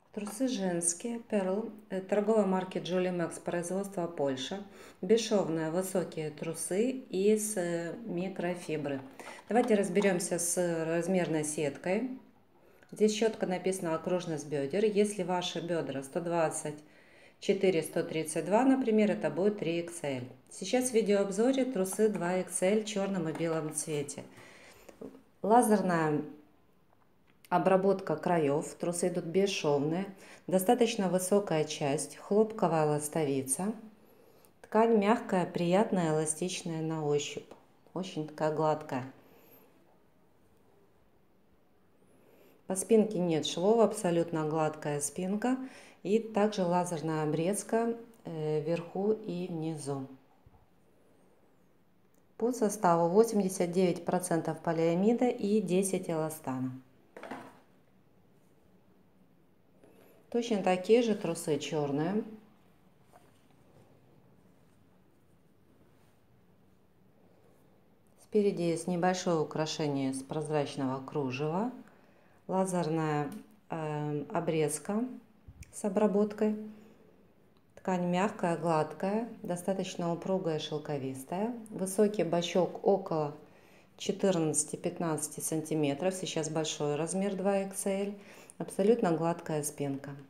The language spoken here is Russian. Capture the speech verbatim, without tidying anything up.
Трусы женские, Pearl, э, торговой марки Jolly Max, производство Польша. Бесшовные высокие трусы из э, микрофибры. Давайте разберемся с размерной сеткой. Здесь четко написано окружность бедер. Если ваши бедра сто двадцать четыре сто тридцать два, например, это будет три икс эль. Сейчас в видеообзоре трусы два икс эль в черном и белом цвете. Лазерная обработка краев, трусы идут бесшовные, достаточно высокая часть, хлопковая ластовица. Ткань мягкая, приятная, эластичная на ощупь. Очень такая гладкая. По спинке нет швов, абсолютно гладкая спинка. И также лазерная обрезка вверху и внизу. По составу восемьдесят девять процентов полиамида и десять процентов эластана. Точно такие же трусы черные. Спереди есть небольшое украшение из прозрачного кружева. Лазерная э, обрезка с обработкой. Ткань мягкая, гладкая, достаточно упругая, шелковистая. Высокий бачок около четырнадцати-пятнадцати сантиметров. Сейчас большой размер два икс эль. Абсолютно гладкая спинка.